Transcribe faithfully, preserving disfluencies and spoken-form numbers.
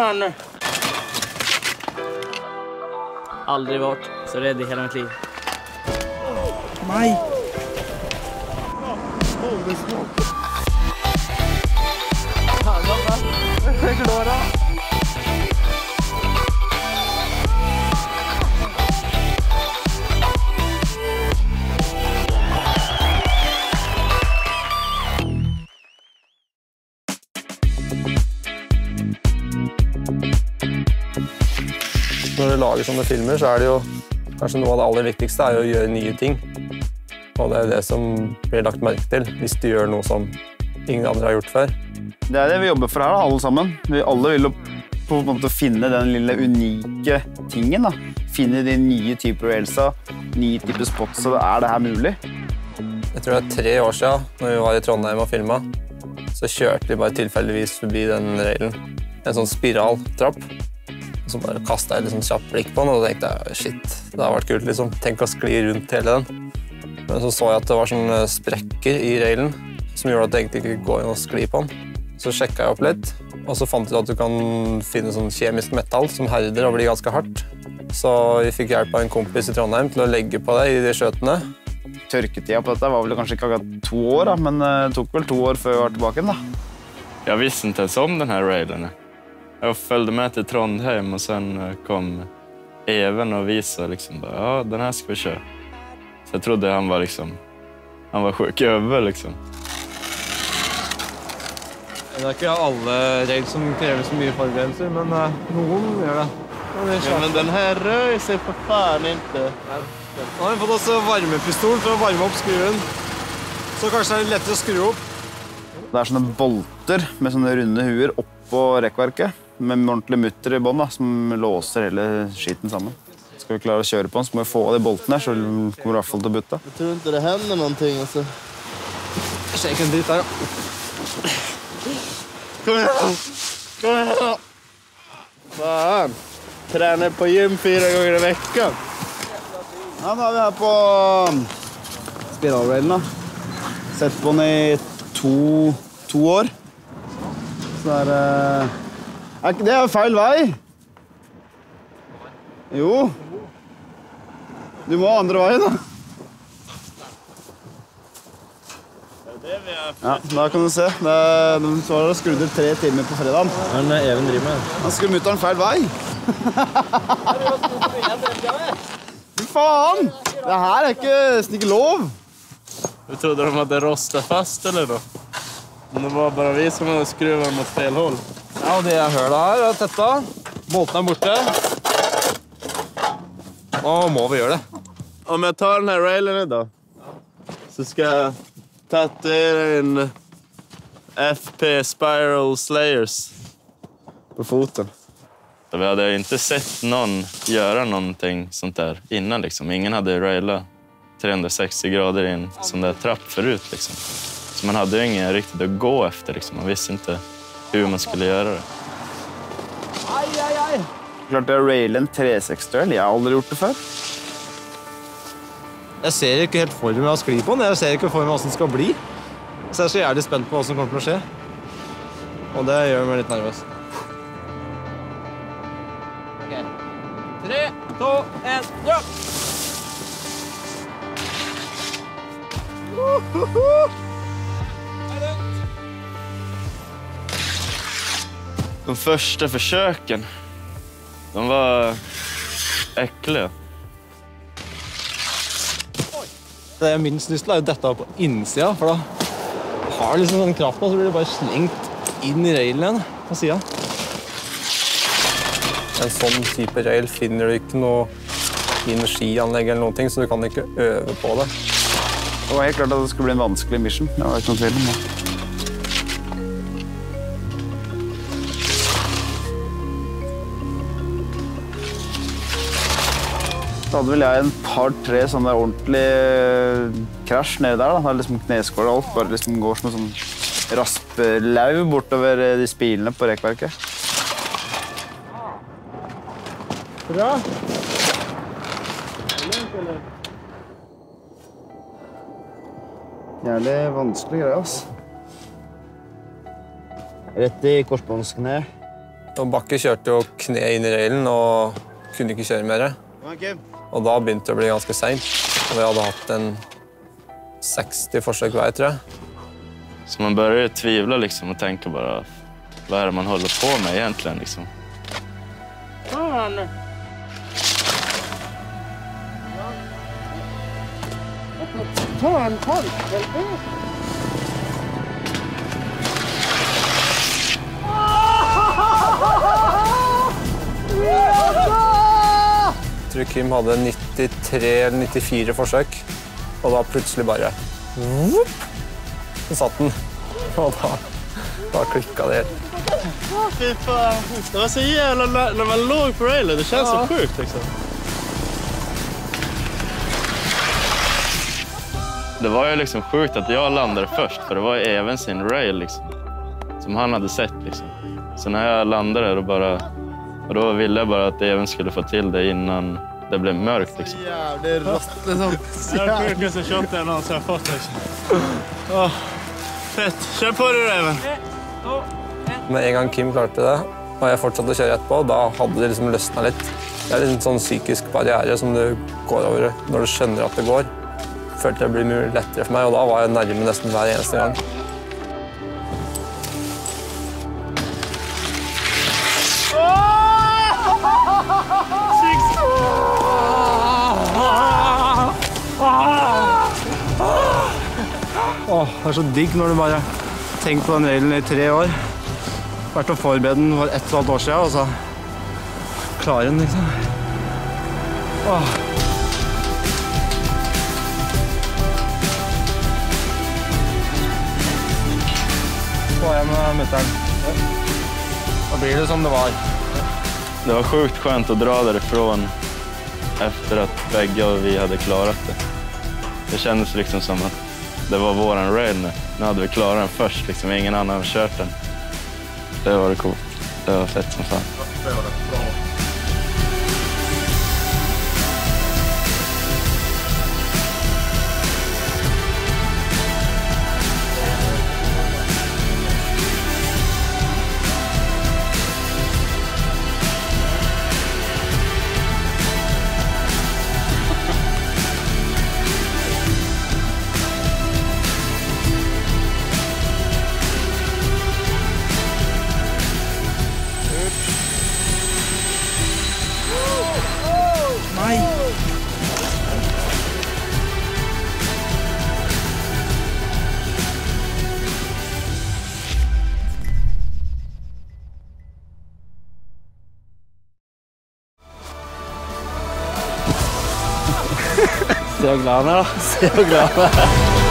här nu. Aldrig varit så rädd i hela mitt liv. Nej. Når du lager sånne filmer, så er det jo kanskje noe av det aller viktigste er å gjøre nye ting. Og det er det som blir lagt merke til, hvis du gjør noe som ingen andre har gjort før. Det er det vi jobber for her, da, alle sammen. Vi alle vil på en måte finne den lille unike tingen, da. Finne de nye typer railsa, nye typer spots, så er det her mulig. Jeg tror det er tre år siden, når vi var i Trondheim og filmet, så kjørte vi bare tilfeldigvis forbi den railen. En sånn spiraltrapp. Så bare kastet jeg et liksom kjapt blikk på den, og da tenkte jeg, shit, det har vært kult, liksom. Tenk å skli rundt hele den. Men så så jeg at det var sånne sprekker i railen, som gjorde at det egentlig ikke går inn å skli på den. Så sjekket jeg opp litt, og så fant jeg at du kan finne sånn kjemisk metall som herder og blir ganske hardt. Så vi fikk hjelp av en kompis i Trondheim til å legge på det i de skjøtene. Tørketida på dette var vel kanskje ikke akkurat to år, da, men det tok vel to år før vi var tilbake igjen, da. Jag visste inte ens om den här railen. Jag följde med till Trondheim och sen kom Even och visade liksom bara, ja, den här ska vi köra. Så jag trodde han var liksom han var sjuk i över liksom. Det er ikke alle rails som krever så mye forberedelser, men uh, noen gjør det. Ja, men den här rör sig för fan inte. Nå har vi fått oss varmepistol for å varme opp skruen, så kanskje det er lettere å skru opp. Det er sånne bolter med sånne runde huer opp på rekkverket, med ordentlig mutter i bånd, da, som låser hele skiten sammen. Skal vi klare å kjøre på den, så må vi få av de boltene her, så kommer vi i hvert fall til å butte. Jag tror inte det händer någonting, alltså. Jeg ser ikke en dritt her, da. Kom igjen! Kom igjen! Fan! Tränar på gym fyra gånger i veckan. Ja, nå er vi her på spiralrailen, da. Sett på den i to, to år. Så er det... Er ikke det feil vei? Jo. Du må andre veien, da. Ja, da kan du se. Det er, de har skrudd ut tre timer på fredagen. Men Even driver med. Han skulle mutteren feil vei. Fy faen! Det her er ikke, ikke lov. Du trodde de hade rostat fast eller då? Men det var bara vi som hade skruvat mot fel håll. Ja, det jeg hører her er tetta. Bolten er borte. Nå må vi gjøre det. Om jag tar den här railen idag så ska jag tatuera in F P Spiral Slayers på foten. Vi hade inte sett någon göra någonting sånt där innan liksom. Ingen hade railat trehundrasextio grader i en sån där trapp förut liksom. Så man hade ju ingen riktigt att gå efter liksom. Man visste inte hur man skulle göra det. Ai, ai, ai. Klart det er railen tre seksti-rail. Jeg har aldri gjort det før. Jeg ser ikke helt for meg å skli på den. Jeg ser ikke for meg hvordan den skal bli. Så jeg er så jævlig spent på hva som kommer til å skje. Og det gjør meg litt nervøs. Ok. Tre, to, en, ja! De första försöken, de var äckliga. Det jeg minst lyst til er jo dette på innsida, for da har liksom den kraften, og så blir det bare slengt inn i railen igjen på siden. En sånn type rail finner du ikke noe energianlegg eller noen ting, så du kan ikke øve på det. Det var helt klart at det skulle bli en vanskelig mission. Det var ikke noe tvil om det. Så hadde vel jeg en par-tre sånne ordentlige krasj nede der. Da. Det er liksom kneskål og alt. Bare liksom går som en sånn raspelau bortover de spilene på rekkverket. Bra! Jævlig vanskelig greie, altså. Rett i korsbåndskne. Og Bakke kjørte jo kne inn i railen og kunne ikke kjøre mer. Og da begynte det å bli ganske sent. Og vi hadde hatt en seksti forsøk hver, tror jeg. Så man börjar tvivla liksom och tänka bara, vad är det man håller på med egentligen liksom? Fan! Fan, fan! Jeg tror Kim hadde nittitre eller nittifire forsøk, og da plutselig bare whoop, så satt den. Og da, da klikket det helt. Fy fan. Det var så jävla när man låg på railen, det känns så sjukt liksom. Det var ju liksom sjukt att jag landade först, för det var även sin rail liksom, som han hade sett liksom. Så när jag landade då bara, och då ville jag bara att Even skulle få till det innan det blev mörkt liksom. Ja, det är rost liksom. Det är det sjukaste shotet jag någonsin har fått liksom. Åh, fett. Kör på dig, Even. Med en gang Kim klarte det, og jeg fortsatte å kjøre etterpå, da hadde det liksom løsnet litt. Det er en sånn psykisk barriere som du går over når du skjønner at det går. Jeg følte det ble mye lettere for meg, og da var jeg nærme nesten hver eneste gang. Åh, det er så digg når du bare tenker på den railen i tre år. Vært å forberede den for ett og et halvt år siden, og så klarer den liksom. Åh. Få igjen med mutteren. Da blir det som det var. Det var sjukt skönt att dra därifrån efter att bägge och vi hade klarat det. Det kändes liksom som att det var våran rail nu. Nu hade vi klarat den först, liksom. Ingen annan hade kört den. Det var det coolt. Det var fett som fan. Nei! Se hvor glad han er da. Se hvor glad han er.